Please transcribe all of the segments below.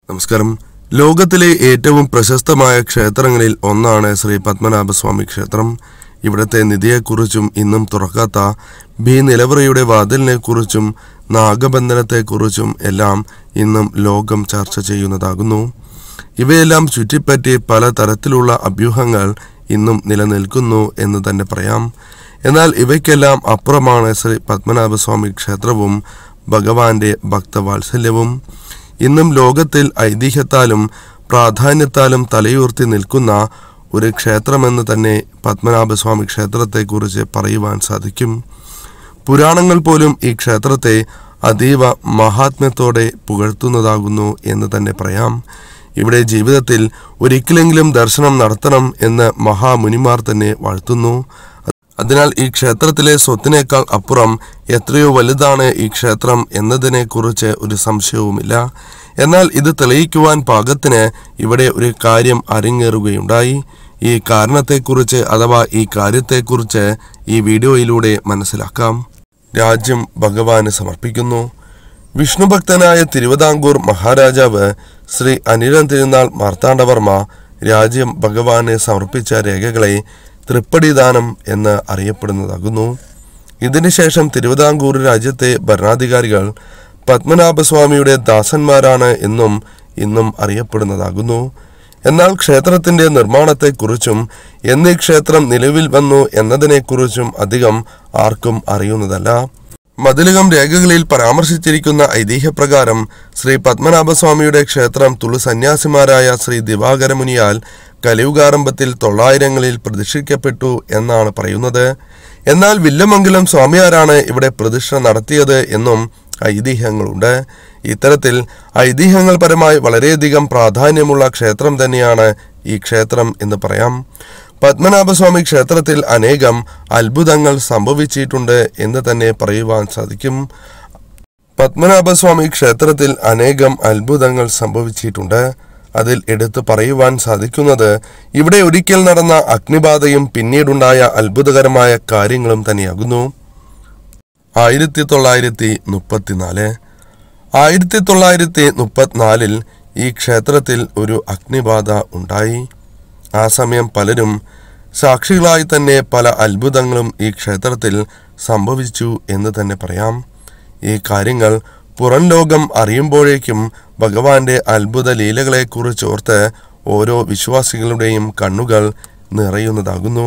നമസ്കാരം. ലോകത്തിലെ ഏറ്റവും പ്രശസ്തമായ ക്ഷേത്രങ്ങളിൽ ഒന്നാണ് ശ്രീ പത്മനാഭസ്വാമി ക്ഷേത്രം. ഇവിടുത്തെ നിധിയെക്കുറിച്ചും ഇന്നും തുറക്കാത്ത നിലവറയുടെ വാതിലിനെക്കുറിച്ചും നാഗബന്ധനത്തെക്കുറിച്ചും എല്ലാം ഇന്നും ലോകം ചർച്ച ചെയ്യുന്നതാകുന്നു. ഇവയെല്ലാം ചുറ്റിപ്പറ്റി പല തരത്തിലുള്ള അഭ്യൂഹങ്ങൾ ഇന്നും നിലനിൽക്കുന്നു എന്ന് തന്നെ പറയാം. എന്നാൽ ഇവയ്ക്കെല്ലാം അപ്പുറമാണ് ശ്രീ പത്മനാഭസ്വാമി ക്ഷേത്രവും ഭഗവാന്റെ ഭക്തവാത്സല്യവും. ഇന്നും ലോകത്തിൽ ഐതിഹ്യത്താലും പ്രാധാന്യത്താലും തലയുയർത്തി നിൽക്കുന്ന ഒരു ക്ഷേത്രമെന്ന് തന്നെ പത്മനാഭസ്വാമി ക്ഷേത്രത്തെക്കുറിച്ച് പറയുവാൻ സാധിക്കും. പുരാണങ്ങൾ പോലും ഈ ക്ഷേത്രത്തെ അതീവ മഹാത്മ്യത്തോടെ പുകഴ്ത്തുന്നതാകുന്നു എന്ന് തന്നെ പറയാം. ഇവിടെ ജീവിതത്തിൽ ഒരിക്കലെങ്കിലും ദർശനം നടത്തണം എന്ന് മഹാമുനിമാർ തന്നെ വാഴ്ത്തുന്നു. അതിനാൽ ഈ ക്ഷേത്രത്തിലെ സ്വത്തിനേക്കാൾ അപ്പുറം എത്രയോ വലുതാണ് ഈ ക്ഷേത്രം എന്നതിനെക്കുറിച്ച് ഒരു സംശയവുമില്ല. എന്നാൽ ഇത് തെളിയിക്കുവാൻ പാകത്തിന് ഇവിടെ ഒരു കാര്യം അരങ്ങേറുകയുണ്ടായി. ഈ കാരണത്തെക്കുറിച്ച് അഥവാ ഈ കാര്യത്തെക്കുറിച്ച് ഈ വീഡിയോയിലൂടെ മനസ്സിലാക്കാം. രാജ്യം ഭഗവാന് സമർപ്പിക്കുന്നു. വിഷ്ണുഭക്തനായ തിരുവിതാംകൂർ മഹാരാജാവ് ശ്രീ അനിഴം തിരുനാൾ മാർത്താണ്ഡവർമ്മ രാജ്യം ഭഗവാന് സമർപ്പിച്ച രേഖകളെ തൃപ്പടിദാനം എന്ന് അറിയപ്പെടുന്നതാകുന്നു. ഇതിനുശേഷം തിരുവിതാംകൂർ രാജ്യത്തെ ഭരണാധികാരികൾ പത്മനാഭസ്വാമിയുടെ ദാസന്മാരാണ് എന്നും ഇന്നും അറിയപ്പെടുന്നതാകുന്നു. എന്നാൽ ക്ഷേത്രത്തിന്റെ നിർമ്മാണത്തെക്കുറിച്ചും എന്നീ ക്ഷേത്രം നിലവിൽ വന്നു എന്നതിനെക്കുറിച്ചും അധികം ആർക്കും അറിയുന്നതല്ല. മതിലകം രേഖകളിൽ പരാമർശിച്ചിരിക്കുന്ന ഐതിഹ്യപ്രകാരം ശ്രീ പത്മനാഭസ്വാമിയുടെ ക്ഷേത്രം തുളു സന്യാസിമാരായ ശ്രീ ദിവാകരമുനിയാൽ കലിയുഗാരംഭത്തിൽ 900-ങ്ങളിൽ പ്രതിഷ്ഠിക്കപ്പെട്ടു എന്നാണ് പറയുന്നത്. എന്നാൽ വില്ലമംഗലം സ്വാമിയാരാണ് ഇവിടെ പ്രതിഷ്ഠ നടത്തിയത് എന്നും ഐതിഹ്യങ്ങളുണ്ട്. ഇത്തരത്തിൽ ഐതിഹ്യങ്ങൾ പരമായി വളരെയധികം പ്രാധാന്യമുള്ള ക്ഷേത്രം തന്നെയാണ് ഈ ക്ഷേത്രം എന്ന് പറയാം. പത്മനാഭസ്വാമി ക്ഷേത്രത്തിൽ അനേകം അത്ഭുതങ്ങൾ സംഭവിച്ചിട്ടുണ്ട് എന്ന് തന്നെ പറയുവാൻ സാധിക്കും. പത്മനാഭസ്വാമി ക്ഷേത്രത്തിൽ അനേകം അത്ഭുതങ്ങൾ സംഭവിച്ചിട്ടുണ്ട്. അതിൽ എടുത്തു പറയുവാൻ സാധിക്കുന്നത് ഇവിടെ ഒരിക്കൽ നടന്ന അഗ്നിബാധയും പിന്നീടുണ്ടായ അത്ഭുതകരമായ കാര്യങ്ങളും തന്നെയാകുന്നു. 1934 ഈ ക്ഷേത്രത്തിൽ ഒരു അഗ്നിബാധ ഉണ്ടായി. ആ സമയം പലരും സാക്ഷികളായി തന്നെ പല അത്ഭുതങ്ങളും ഈ ക്ഷേത്രത്തിൽ സംഭവിച്ചു എന്ന് തന്നെ പറയാം. ഈ കാര്യങ്ങൾ പുറം ലോകം അറിയുമ്പോഴേക്കും ഭഗവാന്റെ അത്ഭുത ലീലകളെക്കുറിച്ചോർത്ത് ഓരോ വിശ്വാസികളുടെയും കണ്ണുകൾ നിറയുന്നതാകുന്നു.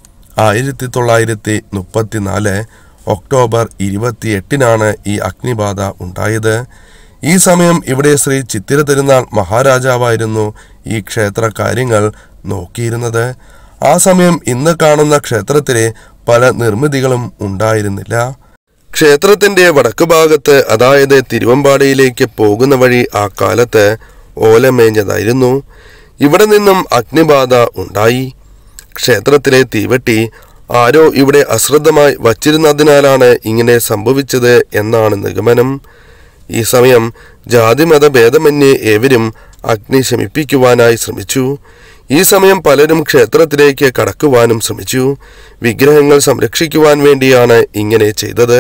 1934 ഒക്ടോബർ 28 ഈ അഗ്നിബാധ ഉണ്ടായത്. ഈ സമയം ഇവിടെ ശ്രീ ചിത്തിര തിരുനാൾ മഹാരാജാവായിരുന്നു ഈ ക്ഷേത്ര കാര്യങ്ങൾ നോക്കിയിരുന്നത്. ആ സമയം ഇന്ന് കാണുന്ന ക്ഷേത്രത്തിലെ പല നിർമ്മിതികളും ഉണ്ടായിരുന്നില്ല. ക്ഷേത്രത്തിന്റെ വടക്ക് ഭാഗത്ത്, അതായത് തിരുവമ്പാടിയിലേക്ക് പോകുന്ന വഴി ആ കാലത്ത് ഓലമേഞ്ഞതായിരുന്നു. ഇവിടെ നിന്നും അഗ്നിബാധ ഉണ്ടായി. ക്ഷേത്രത്തിലെ തീവെട്ടി ആരോ ഇവിടെ അശ്രദ്ധമായി വച്ചിരുന്നതിനാലാണ് ഇങ്ങനെ സംഭവിച്ചത് എന്നാണ് നിഗമനം. ഈ സമയം ജാതിമത ഭേദമന്യേ ഏവരും അഗ്നി ശമിപ്പിക്കുവാനായി ശ്രമിച്ചു. ഈ സമയം പലരും ക്ഷേത്രത്തിലേക്ക് കടക്കുവാനും ശ്രമിച്ചു. വിഗ്രഹങ്ങൾ സംരക്ഷിക്കുവാൻ വേണ്ടിയാണ് ഇങ്ങനെ ചെയ്തത്.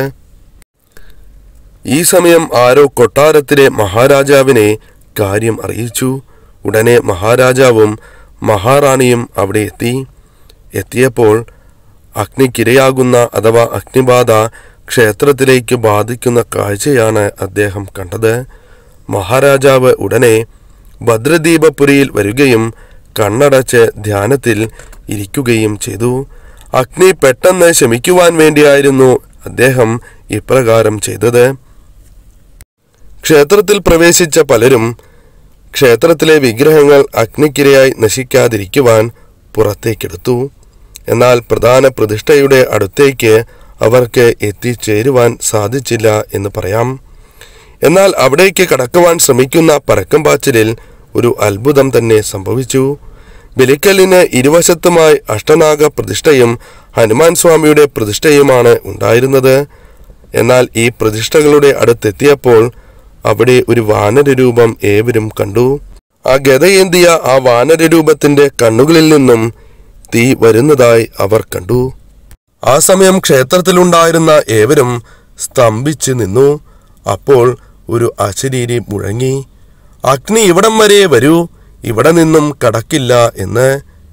ഈ സമയം ആരോ കൊട്ടാരത്തിലെ മഹാരാജാവിനെ കാര്യം അറിയിച്ചു. ഉടനെ മഹാരാജാവും മഹാറാണിയും അവിടെ എത്തിയപ്പോൾ അഗ്നിക്കിരയാകുന്ന അഥവാ അഗ്നിബാധ ക്ഷേത്രത്തിലേക്ക് ബാധിക്കുന്ന കാഴ്ചയാണ് അദ്ദേഹം കണ്ടത്. മഹാരാജാവ് ഉടനെ ഭദ്രദീപപുരിയിൽ വരികയും കണ്ണടച്ച് ധ്യാനത്തിൽ ഇരിക്കുകയും ചെയ്തു. അഗ്നി പെട്ടെന്ന് ശമിക്കുവാൻ വേണ്ടിയായിരുന്നു അദ്ദേഹം ഇപ്രകാരം ചെയ്തത്. ക്ഷേത്രത്തിൽ പ്രവേശിച്ച പലരും ക്ഷേത്രത്തിലെ വിഗ്രഹങ്ങൾ അഗ്നിക്കിരയായി നശിക്കാതിരിക്കുവാൻ പുറത്തേക്കെടുത്തു. എന്നാൽ പ്രധാന പ്രതിഷ്ഠയുടെ അടുത്തേക്ക് അവർക്ക് എത്തിച്ചേരുവാൻ സാധിച്ചില്ല എന്ന് പറയാം. എന്നാൽ അവിടേക്ക് കടക്കുവാൻ ശ്രമിക്കുന്ന പരക്കം പാച്ചിലിൽ ഒരു അത്ഭുതം തന്നെ സംഭവിച്ചു. ബലിക്കല്ലിന് ഇരുവശത്തുമായി അഷ്ടനാഗ പ്രതിഷ്ഠയും ഹനുമാൻ സ്വാമിയുടെ പ്രതിഷ്ഠയുമാണ് ഉണ്ടായിരുന്നത്. എന്നാൽ ഈ പ്രതിഷ്ഠകളുടെ അടുത്തെത്തിയപ്പോൾ അവിടെ ഒരു വാനരരൂപം ഏവരും കണ്ടു. ആ ഗദയേന്തിയ ആ വാനരരൂപത്തിന്റെ കണ്ണുകളിൽ നിന്നും തീ വരുന്നതായി അവർ കണ്ടു. ആ സമയം ക്ഷേത്രത്തിലുണ്ടായിരുന്ന ഏവരും സ്തംഭിച്ചു നിന്നു. അപ്പോൾ ഒരു അശരീരി മുഴങ്ങി. അഗ്നി ഇവിടം വരെ വരൂ, ഇവിടെ നിന്നും കടക്കില്ല എന്ന്.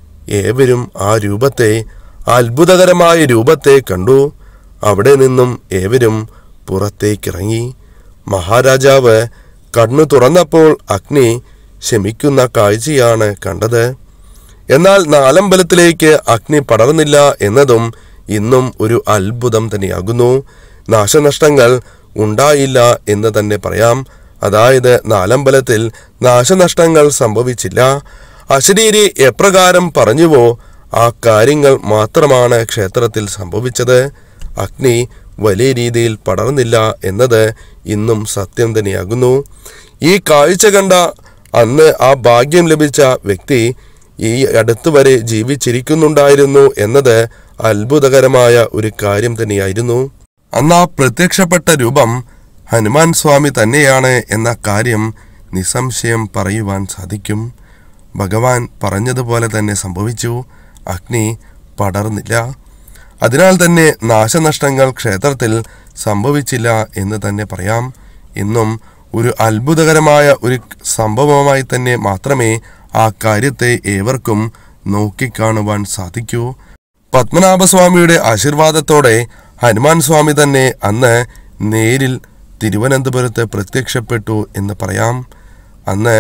ഏവരും ആ രൂപത്തെ, അത്ഭുതകരമായ രൂപത്തെ കണ്ടു. അവിടെ നിന്നും ഏവരും പുറത്തേക്കിറങ്ങി. മഹാരാജാവ് കണ്ണു തുറന്നപ്പോൾ അഗ്നി ശമിക്കുന്ന കാഴ്ചയാണ് കണ്ടത്. എന്നാൽ നാലമ്പലത്തിലേക്ക് അഗ്നി പടർന്നില്ല എന്നതും ഇന്നും ഒരു അത്ഭുതം തന്നെയാകുന്നു. നാശനഷ്ടങ്ങൾ ഉണ്ടായില്ല എന്ന് തന്നെ പറയാം. അതായത് നാലമ്പലത്തിൽ നാശനഷ്ടങ്ങൾ സംഭവിച്ചില്ല. അശരീരി എപ്രകാരം പറഞ്ഞുവോ ആ കാര്യങ്ങൾ മാത്രമാണ് ക്ഷേത്രത്തിൽ സംഭവിച്ചത്. അഗ്നി വലിയ രീതിയിൽ പടർന്നില്ല എന്നത് ഇന്നും സത്യം തന്നെയാകുന്നു. ഈ കാഴ്ച കണ്ട അന്ന് ആ ഭാഗ്യം ലഭിച്ച വ്യക്തി ഈ അടുത്തുവരെ ജീവിച്ചിരിക്കുന്നുണ്ടായിരുന്നു എന്നത് അത്ഭുതകരമായ ഒരു കാര്യം തന്നെയായിരുന്നു. അന്ന് ആ പ്രത്യക്ഷപ്പെട്ട രൂപം ഹനുമാൻ സ്വാമി തന്നെയാണ് എന്ന കാര്യം നിസ്സംശയം പറയുവാൻ സാധിക്കും. ഭഗവാൻ പറഞ്ഞതുപോലെ തന്നെ സംഭവിച്ചു. അഗ്നി പടർന്നില്ല. അതിനാൽ തന്നെ നാശനഷ്ടങ്ങൾ ക്ഷേത്രത്തിൽ സംഭവിച്ചില്ല എന്ന് തന്നെ പറയാം. ഇന്നും ഒരു അത്ഭുതകരമായ ഒരു സംഭവമായി തന്നെ മാത്രമേ ആ കാര്യത്തെ ഏവർക്കും നോക്കിക്കാണുവാൻ സാധിക്കൂ. പത്മനാഭസ്വാമിയുടെ ആശീർവാദത്തോടെ ഹനുമാൻ സ്വാമി തന്നെ അന്ന് നേരിൽ തിരുവനന്തപുരത്ത് പ്രത്യക്ഷപ്പെട്ടു എന്ന് പറയാം. അന്ന്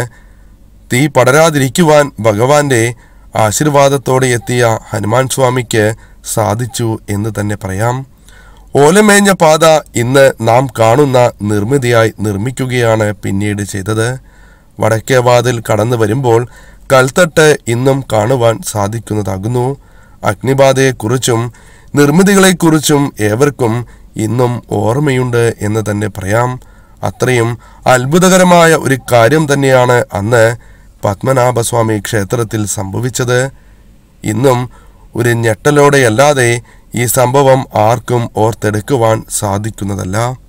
തീ പടരാതിരിക്കുവാൻ ഭഗവാന്റെ ആശീർവാദത്തോടെ എത്തിയ ഹനുമാൻ സ്വാമിക്ക് സാധിച്ചു എന്ന് തന്നെ പറയാം. ഓലമേഞ്ഞ പാത ഇന്ന് നാം കാണുന്ന നിർമ്മിതിയായി നിർമ്മിക്കുകയാണ് പിന്നീട് ചെയ്തത്. വടക്കേ വാതിൽ കടന്നു വരുമ്പോൾ കൽത്തട്ട് ഇന്നും കാണുവാൻ സാധിക്കുന്നതാകുന്നു. അഗ്നിബാധയെക്കുറിച്ചും നിർമ്മിതികളെക്കുറിച്ചും ഏവർക്കും ഇന്നും ഓർമ്മയുണ്ട് എന്ന് തന്നെ പറയാം. അത്രയും അത്ഭുതകരമായ ഒരു കാര്യം തന്നെയാണ് അന്ന് പത്മനാഭസ്വാമി ക്ഷേത്രത്തിൽ സംഭവിച്ചത്. ഇന്നും ഒരു ഞെട്ടലോടെയല്ലാതെ ഈ സംഭവം ആർക്കും ഓർത്തെടുക്കുവാൻ സാധിക്കുന്നതല്ല.